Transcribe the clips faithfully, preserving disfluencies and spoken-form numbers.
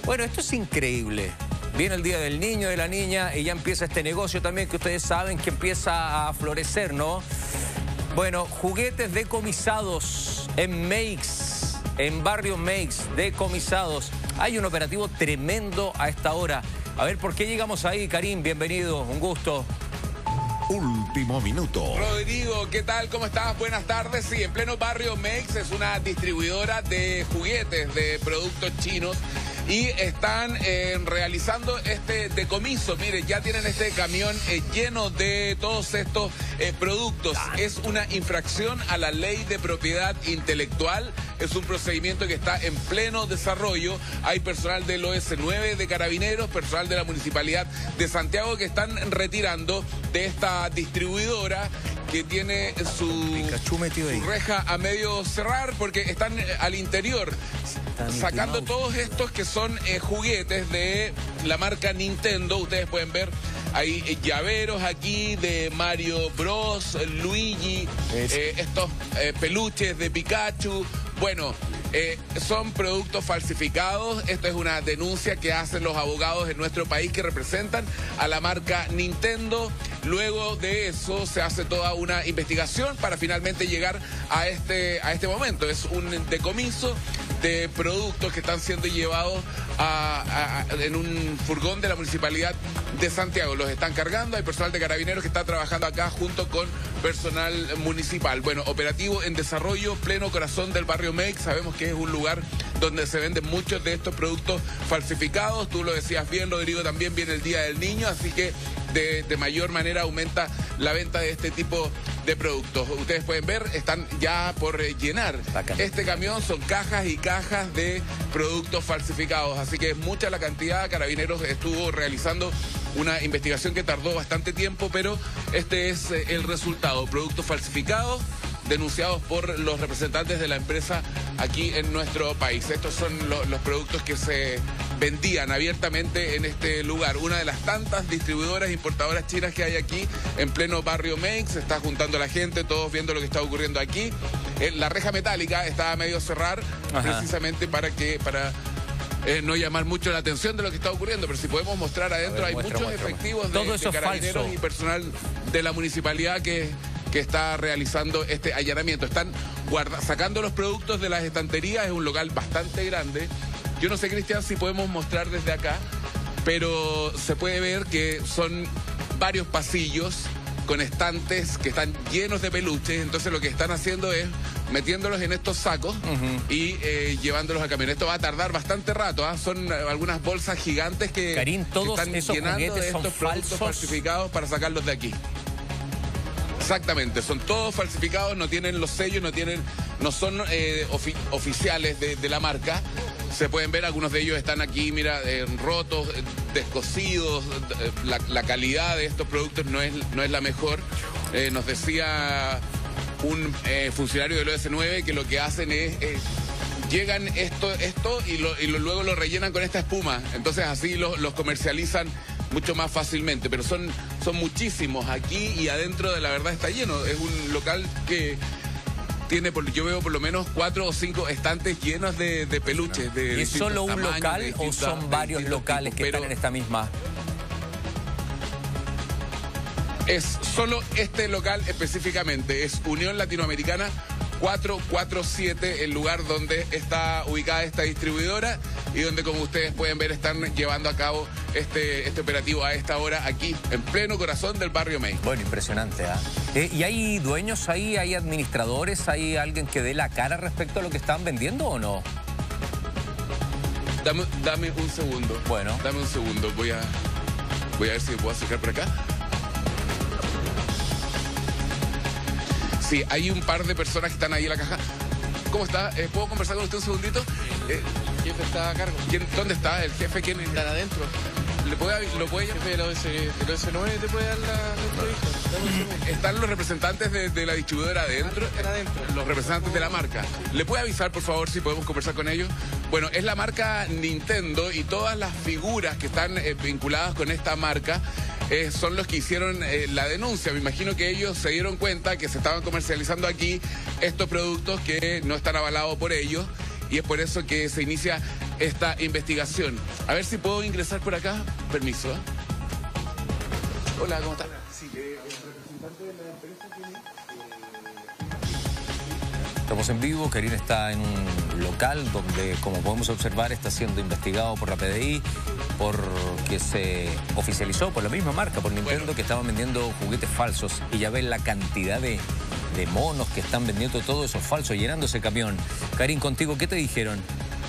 Bueno, esto es increíble. Viene el Día del Niño, de la Niña, y ya empieza este negocio también que ustedes saben que empieza a florecer, ¿no? Bueno, juguetes decomisados en Meix, en Barrio Meix, decomisados. Hay un operativo tremendo a esta hora. A ver, ¿por qué llegamos ahí, Karim? Bienvenido, un gusto. Último minuto. Rodrigo, ¿qué tal? ¿Cómo estás? Buenas tardes. Sí, en pleno Barrio Meix es una distribuidora de juguetes, de productos chinos. Y están eh, realizando este decomiso. Miren, ya tienen este camión eh, lleno de todos estos eh, productos. Es una infracción a la ley de propiedad intelectual. Es un procedimiento que está en pleno desarrollo. Hay personal del O S nueve de Carabineros, personal de la Municipalidad de Santiago que están retirando de esta distribuidora que tiene su, su reja a medio cerrar porque están eh, al interior sacando todos estos que son eh, juguetes de la marca Nintendo. Ustedes pueden ver, hay eh, llaveros aquí de Mario Bros, Luigi, eh, estos eh, peluches de Pikachu. Bueno, eh, son productos falsificados. Esta es una denuncia que hacen los abogados en nuestro país que representan a la marca Nintendo. Luego de eso se hace toda una investigación para finalmente llegar a este, a este momento. Es un decomiso de productos que están siendo llevados a, a, en un furgón de la Municipalidad de Santiago. Los están cargando, hay personal de Carabineros que está trabajando acá junto con personal municipal. Bueno, operativo en desarrollo, pleno corazón del Barrio Meix. Sabemos que es un lugar donde se venden muchos de estos productos falsificados. Tú lo decías bien, Rodrigo, también viene el Día del Niño, así que de, de mayor manera aumenta la venta de este tipo de productos. Ustedes pueden ver, están ya por eh, llenar este camión. Son cajas y cajas de productos falsificados, así que es mucha la cantidad. Carabineros estuvo realizando una investigación que tardó bastante tiempo, pero este es eh, el resultado. Productos falsificados denunciados por los representantes de la empresa aquí en nuestro país. Estos son lo, los productos que se vendían abiertamente en este lugar. Una de las tantas distribuidoras importadoras chinas que hay aquí en pleno Barrio Meix. Se está juntando la gente, todos viendo lo que está ocurriendo aquí. Eh, la reja metálica está a medio cerrar. Ajá. Precisamente para que... para Eh, no llamar mucho la atención de lo que está ocurriendo, pero si podemos mostrar adentro, ver, hay muestra, muchos muestra, efectivos de, de Carabineros falso. Y personal de la municipalidad que, que está realizando este allanamiento. Están guarda, sacando los productos de las estanterías. Es un local bastante grande. Yo no sé, Cristian, si podemos mostrar desde acá, pero se puede ver que son varios pasillos con estantes que están llenos de peluches. Entonces lo que están haciendo es metiéndolos en estos sacos uh-huh. y eh, llevándolos a camión. Esto va a tardar bastante rato, ¿eh? Son uh, algunas bolsas gigantes que, Karim, todos que están esos llenando de estos productos falsificados para sacarlos de aquí. Exactamente, son todos falsificados, no tienen los sellos, no tienen, no son eh, ofi oficiales de, de la marca. Se pueden ver, algunos de ellos están aquí, mira, eh, rotos, eh, descosidos. Eh, la, la calidad de estos productos no es, no es la mejor. Eh, nos decía un eh, funcionario del O S nueve que lo que hacen es... Eh, llegan esto, esto y, lo, y lo, luego lo rellenan con esta espuma. Entonces así lo, los comercializan mucho más fácilmente. Pero son, son muchísimos aquí y adentro, de la verdad, está lleno. Es un local que tiene, yo veo por lo menos cuatro o cinco estantes llenos de, de peluches. De ¿Y es solo un tamaños, local o son varios locales tipos, que están en esta misma? Es solo este local específicamente. Es Unión Latinoamericana cuatrocientos cuarenta y siete, el lugar donde está ubicada esta distribuidora y donde, como ustedes pueden ver, están llevando a cabo este, este operativo a esta hora aquí, en pleno corazón del Barrio Meix. Bueno, impresionante, ¿ah? ¿eh? ¿Y hay dueños ahí, hay administradores, hay alguien que dé la cara respecto a lo que están vendiendo o no? Dame, dame un segundo. Bueno. Dame un segundo, voy a, voy a ver si me puedo acercar por acá. Sí, hay un par de personas que están ahí en la caja. ¿Cómo está? Eh, ¿Puedo conversar con usted un segundito? Eh, el jefe está a cargo. ¿Quién, ¿Dónde está el jefe? ¿Quién están adentro? ¿Le puede, ¿Lo puede llamar? El jefe del O S nueve te puede dar la, la entrevista. ¿Están los representantes de, de la distribuidora adentro? Están adentro. Los representantes de la marca. ¿Le puede avisar, por favor, si podemos conversar con ellos? Bueno, es la marca Nintendo y todas las figuras que están eh, vinculadas con esta marca eh, son los que hicieron eh, la denuncia. Me imagino que ellos se dieron cuenta que se estaban comercializando aquí estos productos que no están avalados por ellos y es por eso que se inicia esta investigación. A ver si puedo ingresar por acá. Permiso. ¿eh? Hola, ¿cómo está? Sí, eh, el representante de la empresa tiene... Estamos en vivo, Karin está en un local donde, como podemos observar, está siendo investigado por la P D I, porque se oficializó por la misma marca, por Nintendo, bueno, que estaban vendiendo juguetes falsos. Y ya ven la cantidad de, de monos que están vendiendo todo eso falso, llenando ese camión. Karin, contigo, ¿qué te dijeron?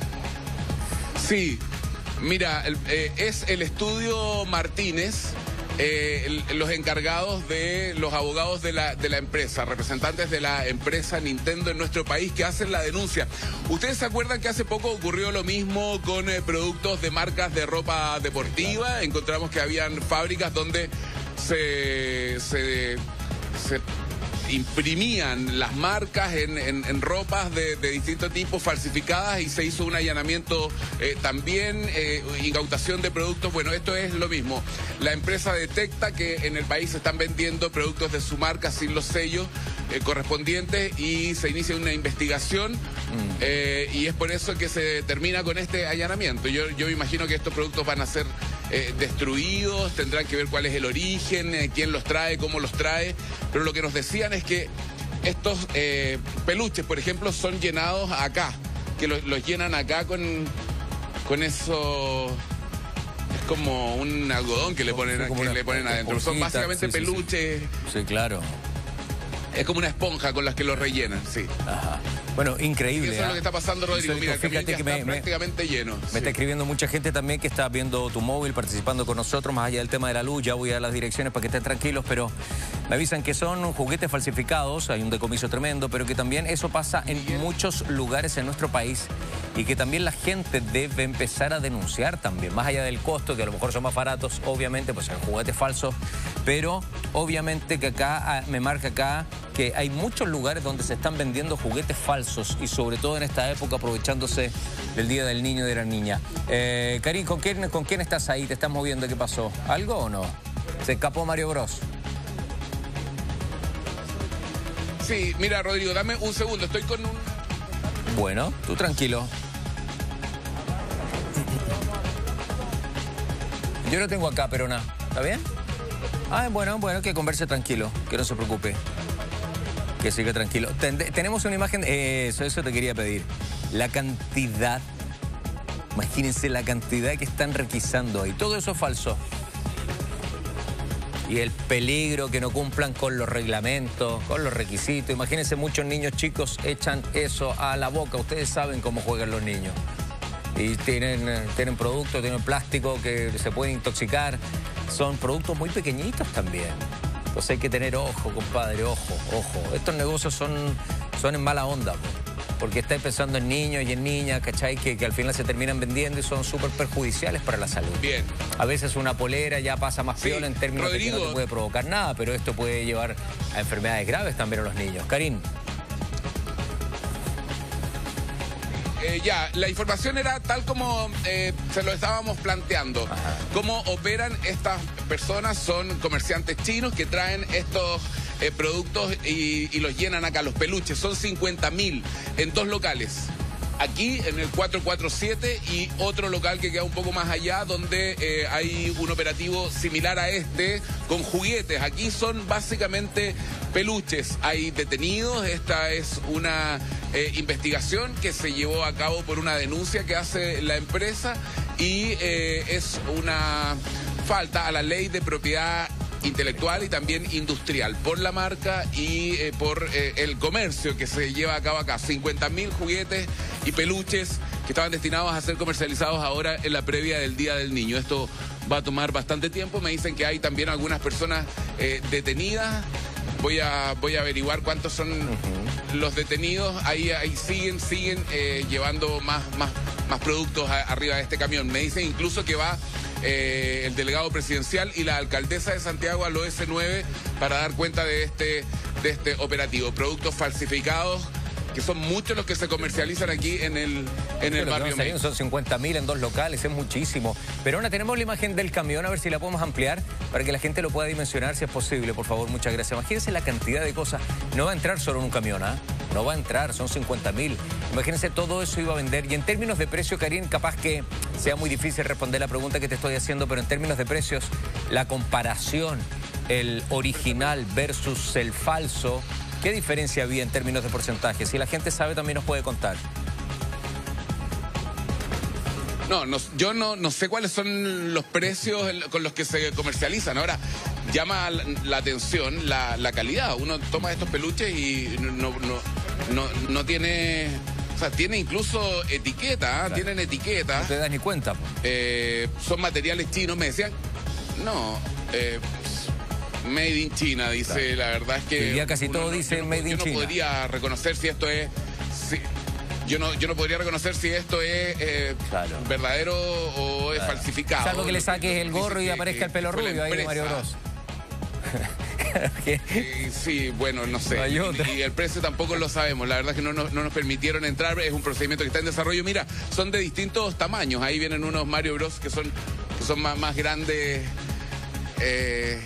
Sí, mira, el, eh, es el estudio Martínez. Eh, el, los encargados de los abogados de la, de la empresa, representantes de la empresa Nintendo en nuestro país que hacen la denuncia. ¿Ustedes se acuerdan que hace poco ocurrió lo mismo con eh, productos de marcas de ropa deportiva? Encontramos que habían fábricas donde se... se, se imprimían las marcas en, en, en ropas de, de distintos tipos falsificadas y se hizo un allanamiento eh, también, eh, incautación de productos. Bueno, esto es lo mismo. La empresa detecta que en el país se están vendiendo productos de su marca sin los sellos eh, correspondientes y se inicia una investigación mm. eh, y es por eso que se termina con este allanamiento. Yo, yo me imagino que estos productos van a ser eh, destruidos, tendrán que ver cuál es el origen, eh, quién los trae, cómo los trae, pero lo que nos decían es que estos eh, peluches, por ejemplo, son llenados acá, que los, los llenan acá con, con eso, es como un algodón que le ponen, sí, que una, le ponen adentro. Son básicamente sí, peluches. Sí, sí. sí, claro. Es como una esponja con las que lo rellenan, sí. Ajá. Bueno, increíble. Y eso ¿eh? es lo que está pasando, Rodrigo. Mira, el camión ya está prácticamente lleno. Me sí. está escribiendo mucha gente también que está viendo tu móvil, participando con nosotros, más allá del tema de la luz. Ya voy a las direcciones para que estén tranquilos, pero me avisan que son juguetes falsificados, hay un decomiso tremendo, pero que también eso pasa en muchos lugares en nuestro país y que también la gente debe empezar a denunciar también, más allá del costo, que a lo mejor son más baratos, obviamente, pues son juguetes falsos, pero obviamente que acá, me marca acá, que hay muchos lugares donde se están vendiendo juguetes falsos y sobre todo en esta época aprovechándose del Día del Niño y de la Niña. Eh, Karin, ¿con quién, ¿con quién estás ahí? ¿Te estás moviendo? ¿Qué pasó? ¿Algo o no? ¿Se escapó Mario Bros? Sí, mira, Rodrigo, dame un segundo, estoy con un... Bueno, tú tranquilo. Yo lo tengo acá, Perona. ¿Está bien? Ah, bueno, bueno, que converse tranquilo, que no se preocupe. Que siga tranquilo. Ten, tenemos una imagen, eh, eso, eso te quería pedir. La cantidad, imagínense la cantidad que están requisando ahí. Todo eso es falso. Y el peligro que no cumplan con los reglamentos, con los requisitos. Imagínense, muchos niños chicos echan eso a la boca. Ustedes saben cómo juegan los niños. Y tienen, tienen productos, tienen plástico que se pueden intoxicar. Son productos muy pequeñitos también. Entonces hay que tener ojo, compadre, ojo, ojo. Estos negocios son, son en mala onda, porque estáis pensando en niños y en niñas, ¿cachai? Que, que al final se terminan vendiendo y son súper perjudiciales para la salud. Bien. A veces una polera ya pasa más sí, piola en términos Rodrigo. de que no te puede provocar nada, pero esto puede llevar a enfermedades graves también a los niños. Karin. Eh, ya, la información era tal como eh, se lo estábamos planteando. Ajá. Cómo operan estas personas, son comerciantes chinos que traen estos eh, productos y, y los llenan acá, los peluches. Son cincuenta mil en dos locales. Aquí en el cuatrocientos cuarenta y siete y otro local que queda un poco más allá donde eh, hay un operativo similar a este con juguetes. Aquí son básicamente peluches. Hay detenidos. Esta es una eh, investigación que se llevó a cabo por una denuncia que hace la empresa y eh, es una falta a la ley de propiedad intelectual y también industrial por la marca y eh, por eh, el comercio que se lleva a cabo acá. cincuenta mil juguetes y peluches que estaban destinados a ser comercializados ahora en la previa del Día del Niño. Esto va a tomar bastante tiempo. Me dicen que hay también algunas personas eh, detenidas. Voy a, voy a averiguar cuántos son uh-huh. los detenidos. Ahí, ahí siguen, siguen eh, llevando más, más, más productos a, arriba de este camión. Me dicen incluso que va eh, el delegado presidencial y la alcaldesa de Santiago al O S nueve para dar cuenta de este, de este operativo. Productos falsificados, que son muchos los que se comercializan aquí en el, en el barrio Mex. Son cincuenta mil en dos locales, es muchísimo. Pero ahora tenemos la imagen del camión, a ver si la podemos ampliar para que la gente lo pueda dimensionar si es posible, por favor, muchas gracias. Imagínense la cantidad de cosas. No va a entrar solo en un camión, ¿ah? ¿eh? No va a entrar, son cincuenta mil. Imagínense, todo eso iba a vender. Y en términos de precio, Karim, capaz que sea muy difícil responder la pregunta que te estoy haciendo, pero en términos de precios, la comparación, el original versus el falso, ¿qué diferencia había en términos de porcentaje? Si la gente sabe, también nos puede contar. No, no yo no, no sé cuáles son los precios con los que se comercializan. Ahora, llama la atención la, la calidad. Uno toma estos peluches y no, no, no, no tiene... O sea, tiene incluso etiqueta, ¿eh? Claro. Tienen etiqueta. No te das ni cuenta. Eh, son materiales chinos. Me decían, no, eh, made in China, dice. Claro. La verdad es que... Hoy día casi todo no, dice no, made in China. Yo no podría reconocer si esto es... Si, Yo no, yo no podría reconocer si esto es eh, claro. verdadero o es claro. falsificado. Salvo que le saques el gorro y aparezca el pelo rubio ahí de Mario Bros. eh, sí, bueno, no sé. Y, y el precio tampoco lo sabemos. La verdad es que no, no, no nos permitieron entrar. Es un procedimiento que está en desarrollo. Mira, son de distintos tamaños. Ahí vienen unos Mario Bros que son, que son más, más grandes. Eh,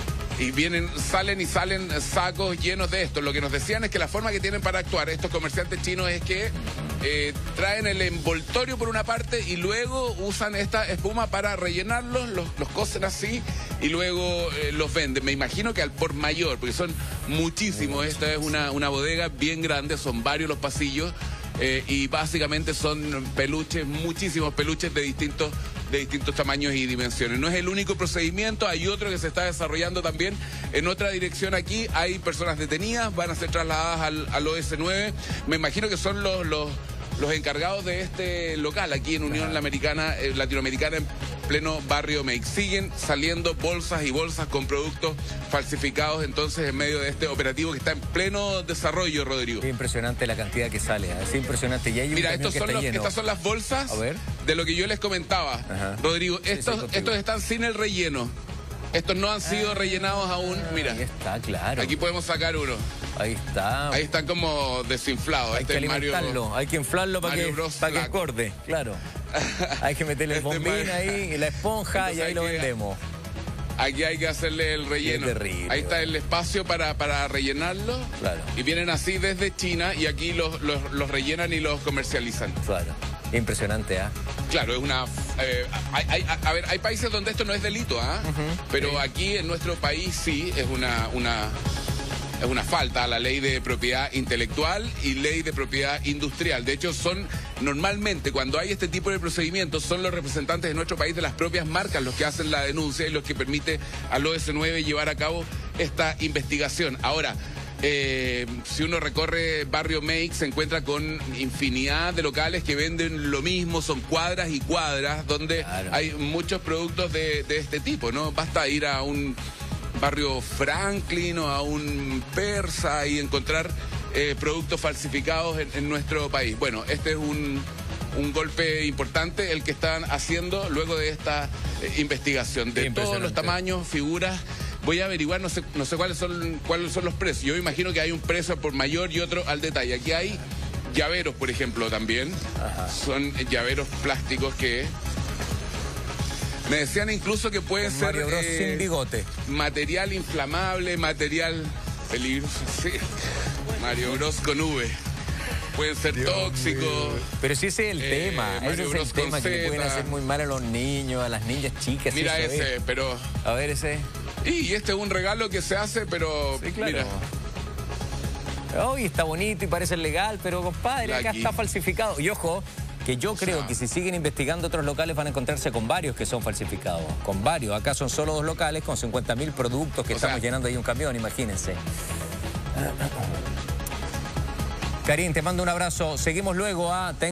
Y vienen, salen y salen sacos llenos de esto. Lo que nos decían es que la forma que tienen para actuar estos comerciantes chinos es que eh, traen el envoltorio por una parte y luego usan esta espuma para rellenarlos, los, los cosen así y luego eh, los venden. Me imagino que al por mayor, porque son muchísimos. Esta es una, una bodega bien grande, son varios los pasillos. Eh, y básicamente son peluches, muchísimos peluches de distintos, de distintos tamaños y dimensiones. No es el único procedimiento, hay otro que se está desarrollando también en otra dirección aquí. Hay personas detenidas, van a ser trasladadas al, al O S nueve. Me imagino que son los, los, los encargados de este local aquí en Unión Americana, eh, Latinoamericana, en pleno barrio Mex. Siguen saliendo bolsas y bolsas con productos falsificados entonces en medio de este operativo que está en pleno desarrollo, Rodrigo. Es impresionante la cantidad que sale, ¿eh? Es impresionante. Y hay un Mira, estos que son está los, lleno. estas son las bolsas A ver. de lo que yo les comentaba. Ajá. Rodrigo, Sí, estos, sí, estos están sin el relleno. Estos no han sido ah, rellenados aún. Mira. Ahí está, claro. Aquí podemos sacar uno. Ahí está. Ahí están como desinflados. Hay este que alimentarlo, Mario, hay que inflarlo para que, para que engorde, claro. Hay que meterle el Este bombín Mario. ahí y la esponja. Entonces y ahí lo que, vendemos. Aquí hay que hacerle el relleno. Terrible, ahí está el espacio para, para rellenarlo. Claro. Y vienen así desde China y aquí los, los, los rellenan y los comercializan. Claro. Impresionante, ¿ah? ¿eh? Claro, es una... Eh, hay, hay, a ver, hay países donde esto no es delito, ¿ah? ¿eh? Uh-huh. Pero sí. Aquí en nuestro país sí es una... una Es una falta a la ley de propiedad intelectual y ley de propiedad industrial. De hecho, son normalmente cuando hay este tipo de procedimientos, son los representantes de nuestro país de las propias marcas los que hacen la denuncia y los que permite al O S nueve llevar a cabo esta investigación. Ahora, eh, si uno recorre Barrio Make, se encuentra con infinidad de locales que venden lo mismo, son cuadras y cuadras, donde claro. hay muchos productos de, de este tipo, ¿no? Basta ir a un... barrio Franklin o a un Persa y encontrar eh, productos falsificados en, en nuestro país. Bueno, este es un, un golpe importante el que están haciendo luego de esta eh, investigación. De todos los tamaños, figuras. Voy a averiguar, no sé, no sé cuáles son, cuáles son los precios. Yo me imagino que hay un precio por mayor y otro al detalle. Aquí hay llaveros, por ejemplo, también. Ajá. Son llaveros plásticos que... Me decían incluso que pueden ser Mario Bros eh, sin bigote. Material inflamable, material peligroso, sí. Mario Bros con V. Pueden ser Dios tóxicos. Mío. Pero sí ese es el eh, tema. Mario ese Bros es el tema que le pueden hacer muy mal a los niños, a las niñas chicas. Mira eso ese, es. pero... A ver ese. Y este es un regalo que se hace, pero... Sí, claro. Mira. Hoy está bonito y parece legal, pero compadre, acá está falsificado. Y ojo... que yo creo o sea, que si siguen investigando otros locales van a encontrarse con varios que son falsificados. Con varios. Acá son solo dos locales con cincuenta mil productos que o estamos sea, llenando ahí un camión, imagínense. Karim, te mando un abrazo. Seguimos luego a...